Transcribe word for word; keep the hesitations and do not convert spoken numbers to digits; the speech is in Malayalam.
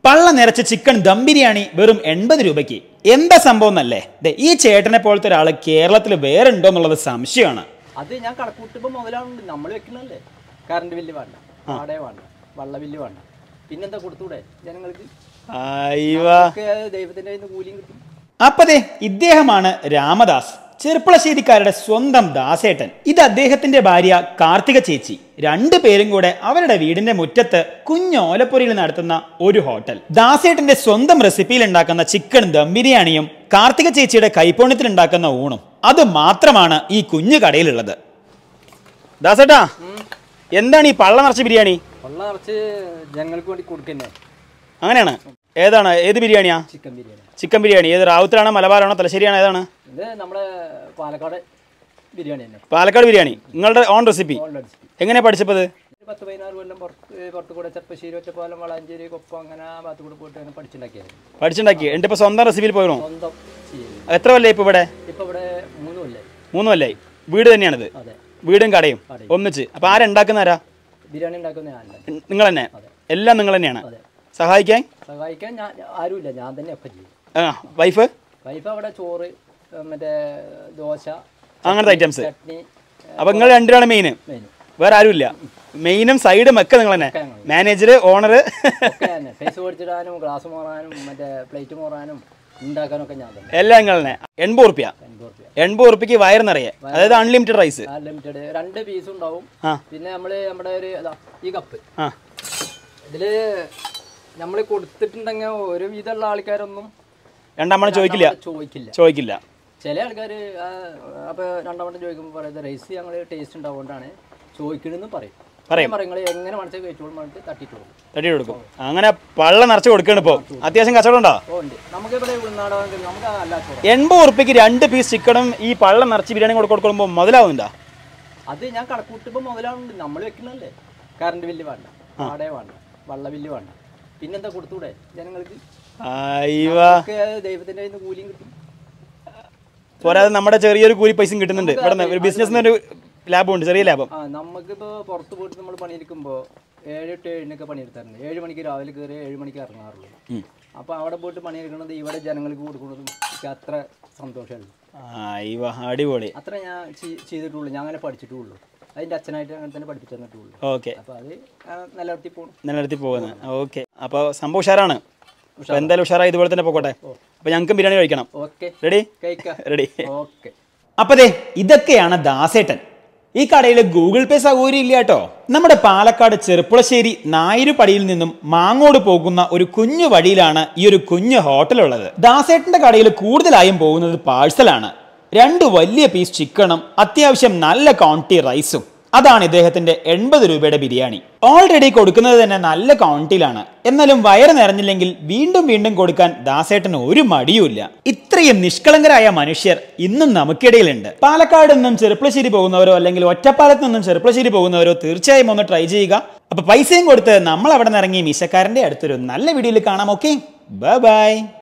പള്ള നിറച്ച ചിക്കൻ ദം ബിരിയാണി വെറും എൺപത് രൂപയ്ക്ക്. എന്താ സംഭവം എന്നല്ലേ? ഈ ചേട്ടനെ പോലത്തെ ഒരാൾ കേരളത്തിൽ വേറെ ഉണ്ടോ എന്നുള്ളത് സംശയമാണ്. അത് ഞാൻ കണക്കൂട്ടുമ്പോൾ മുതലാണ് നമ്മൾ വെക്കണല്ലേ. കറണ്ട് ബില്ല് വേണ്ട, വാടക വേണ്ട, വള്ള ബില്ല് വേണ്ട, പിന്നെന്താ കൊടുത്തൂടെ ജനങ്ങൾക്ക്? ദൈവത്തിന്റെ കൂലിയും കിട്ടും. അപ്പതേ ഇദ്ദേഹമാണ് രാമദാസ്, ചെർപ്പളശ്ശേരിക്കാരുടെ സ്വന്തം ദാസേട്ടൻ. ഇത് അദ്ദേഹത്തിന്റെ ഭാര്യ കാർത്തിക ചേച്ചി. രണ്ടു പേരും കൂടെ അവരുടെ വീടിന്റെ മുറ്റത്ത് കുഞ്ഞ് ഓലപ്പുരയിൽ നടത്തുന്ന ഒരു ഹോട്ടൽ. ദാസേട്ടന്റെ സ്വന്തം റെസിപ്പിയിൽ ഉണ്ടാക്കുന്ന ചിക്കൻ ദം ബിരിയാണിയും കാർത്തിക ചേച്ചിയുടെ കൈപ്പുണ്യത്തിൽ ഉണ്ടാക്കുന്ന ഊണും അത് മാത്രമാണ് ഈ കുഞ്ഞു കടയിലുള്ളത്. ദാസേട്ടാ, എന്താണ് ഈ പള്ള നിറച്ച ബിരിയാണി? പള്ള നിറച്ച് ജനങ്ങൾക്ക് വേണ്ടി കൊടുക്കുന്നേ. അങ്ങനെയാണ്. ഏതാണ്, ഏത് ബിരിയാണിയാ? ചിക്കൻ ബിരിയാണി. ചിക്കൻ ബിരിയാണി ഏത്, റാവുത്തറാണോ മലബാറാണോ തലശ്ശേരിയാണോ, ഏതാണ്? ഇത് നമ്മുടെ പാലക്കാട് ബിരിയാണി തന്നെ. പാലക്കാട് ബിരിയാണി നിങ്ങളുടെ ഓൺ റെസിപ്പി. എങ്ങനെയാ പഠിച്ചപ്പോൾ? പത്ത് പതിനാറ് കൊല്ലം പുറത്ത് പുറത്ത് കൂടെ ചെറുപ്പശ്ശേരി, ഒറ്റപ്പാലം, വളാഞ്ചേരി, കൊപ്പം, അങ്ങനെ ആ ഭാഗത്ത് കൂടെ പോയിട്ട് പഠിച്ചുണ്ടാക്കിയത്. പഠിച്ചുണ്ടാക്കി എന്നിട്ട് ഇപ്പോൾ സ്വന്തം റെസിപ്പിയിൽ പോയിരുന്നു. സ്വന്തം. എത്ര കൊല്ലായി ഇപ്പോൾ ഇവിടെ? ഇപ്പൊ ഇവിടെ മൂന്ന് കൊല്ലായി. മൂന്ന് കൊല്ലായി. വീട് തന്നെയാണിത്? അതെ. വീടും കടയും ഒന്നിച്ച്. അപ്പൊ ആരുണ്ടാക്കുന്നവരാ? ബിരിയാണി ഉണ്ടാക്കുന്ന നിങ്ങൾ തന്നെ? എല്ലാം നിങ്ങൾ തന്നെയാണ്? സഹായിക്കാൻ സഹായിക്കാൻ ഞാൻ ആരുമില്ല, ഞാൻ തന്നെ ഒക്കെ ചെയ്യും. ആ, വൈഫ്? വൈഫ് അവിടെ ചോറ്, മറ്റേ ദോശ, അങ്ങനത്തെ ഐറ്റംസ്. ചട്നി. അപ്പൊ നിങ്ങൾ രണ്ടുപേരാണ് മെയിൻ, വേറെ ആരുമില്ല? മെയിനും സൈഡും ഒക്കെ നിങ്ങൾ തന്നെ? Manager, owner? ഫേസ് പൊടിച്ചിടാനും ഗ്ലാസ് മോറാനും മറ്റേ പ്ലേറ്റ് മോറാനും ഉണ്ടാക്കാനൊക്കെ ഞാൻ തന്നെ. എല്ലാം നിങ്ങൾ തന്നെ. എൺപത് റുപ്യ എൺപത് റുപ്യക്ക് വയറ് നിറയെ, അതായത് അൺലിമിറ്റഡ് റൈസ്. അൺലിമിറ്റഡ് രണ്ട് പീസ് ഉണ്ടാവും. പിന്നെ നമ്മള് നമ്മുടെ ഒരു ഈ കപ്പ് ഇതില് നമ്മള് കൊടുത്തിട്ടുണ്ടെങ്കിൽ ഒരു വിധമുള്ള ആൾക്കാരൊന്നും രണ്ടാമത് ചോദിക്കില്ല ചോദിക്കില്ല ചോദിക്കില്ല ചില ആൾക്കാർ. അപ്പൊ രണ്ടാമത്തെ ചോദിക്കുമ്പോൾ പറയുന്നത് റൈസ് ഞങ്ങൾ ടേസ്റ്റ് ഉണ്ടാവുകൊണ്ടാണ് ചോദിക്കണെന്നും പറയും. പറയും നിങ്ങൾ എങ്ങനെ മനസ്സിൽ കഴിച്ചോളും പറഞ്ഞിട്ട് തട്ടിട്ട് കൊടുക്കും. തട്ടി കൊടുക്കും. അങ്ങനെ പള്ള നിറച്ച് കൊടുക്കണം. ഇപ്പോൾ അത്യാവശ്യം കച്ചവടം ഉണ്ടോ? നമുക്ക് ഇവിടെ ഉൾനാടാണെങ്കിൽ നമുക്ക് അല്ലാത്ത എൺപത് ഉറുപ്പിക്ക് രണ്ട് പീസ് ചിക്കനും ഈ പള്ള നിറച്ച് ബിരിയാണി കൂടെ കൊടുക്കുമ്പോൾ മുതലാവുന്നുണ്ടോ? അത് ഞാൻ കണക്കൂട്ടുമ്പോൾ മുതലാവുന്നുണ്ട്. നമ്മൾ വെക്കണല്ലേ. കറണ്ട് ബില്ല് വേണ്ട, വാടക വേണ്ട, വള്ള ബില്ല് വേണ്ട, പിന്നെന്താ കൊടുത്തൂടെ ജനങ്ങൾക്ക്? ദൈവത്തിന്റെ കൂലിയും കിട്ടും. പോരാതെ നമ്മുടെ ചെറിയൊരു കൂലി പൈസയും കിട്ടുന്നുണ്ട്. ഇവിടെ ഒരു ബിസിനസ് ഒരു ലാഭമുണ്ട്, ചെറിയ ലാഭം. ആ, നമുക്കിപ്പോൾ പുറത്ത് പോയിട്ട് നമ്മൾ പണിയെടുക്കുമ്പോൾ ഏഴ് എട്ട് ഏഴിനൊക്കെ പണിയെടുത്താറുണ്ട്. ഏഴ് മണിക്ക് രാവിലെ കയറി ഏഴ് മണിക്ക് ഇറങ്ങാറുള്ളൂ. അപ്പോൾ അവിടെ പോയിട്ട് പണിയെടുക്കുന്നത് ഇവിടെ ജനങ്ങൾക്ക് കൊടുക്കുന്നതും എനിക്ക് അത്ര സന്തോഷമല്ല. അടിപൊളി. അത്ര ഞാൻ ചെയ്തിട്ടുള്ളൂ, ഞാൻ അങ്ങനെ പഠിച്ചിട്ടുള്ളൂ. അതിൻ്റെ അച്ഛനായിട്ട് അങ്ങനെ തന്നെ പഠിപ്പിച്ചു തന്നിട്ടുള്ളൂ. ഓക്കെ. അപ്പോൾ അത് നിലനിർത്തി പോകുന്നു നിലനിർത്തി പോകുന്നത്. ഓക്കെ. അപ്പോൾ സംഭവം ഉഷാറാണ്. എന്തായാലും ഉഷാറായി ഇതുപോലെ തന്നെ പോകട്ടെ. അപ്പോൾ ഞങ്ങൾക്ക് ബിരിയാണി കഴിക്കണം. Okay, ready? റെഡി. ഓക്കെ. അപ്പോൾ ദേ ഇതൊക്കെയാണ് ദാസേട്ടൻ. ഈ കടയിൽ ഗൂഗിൾ പേ സൗകര്യം ഇല്ല കേട്ടോ. നമ്മുടെ പാലക്കാട് ചെർപ്പളശ്ശേരി നായരുപടിയിൽ നിന്നും മാങ്ങോട് പോകുന്ന ഒരു കുഞ്ഞു വഴിയിലാണ് ഈ ഒരു കുഞ്ഞു ഹോട്ടലുള്ളത്. ദാസേട്ടന്റെ കടയിൽ കൂടുതലായും പോകുന്നത് പാഴ്സലാണ്. രണ്ട് വലിയ പീസ് ചിക്കനും അത്യാവശ്യം നല്ല ക്വാണ്ടിറ്റി റൈസും. അതാണ് ഇദ്ദേഹത്തിന്റെ എൺപത് രൂപയുടെ ബിരിയാണി. ഓൾറെഡി കൊടുക്കുന്നത് തന്നെ നല്ല ക്വാണ്ടിറ്റിയിലാണ്. എന്നാലും വയറ് നിറഞ്ഞില്ലെങ്കിൽ വീണ്ടും വീണ്ടും കൊടുക്കാൻ ദാസേട്ടന് ഒരു മടിയുമില്ല. ഇത്രയും നിഷ്കളങ്കരായ മനുഷ്യർ ഇന്നും നമുക്കിടയിലുണ്ട്. പാലക്കാട് നിന്നും ചെർപ്പളശ്ശേരി പോകുന്നവരോ അല്ലെങ്കിൽ ഒറ്റപ്പാലത്ത് നിന്നും ചെർപ്പളശ്ശേരി പോകുന്നവരോ തീർച്ചയായും ഒന്ന് ട്രൈ ചെയ്യുക. അപ്പൊ പൈസയും കൊടുത്ത് നമ്മൾ അവിടെ നിന്ന് ഇറങ്ങി മീശക്കാരന്റെ അടുത്തൊരു നല്ല വീഡിയോയിൽ കാണാം. Okay, bye by.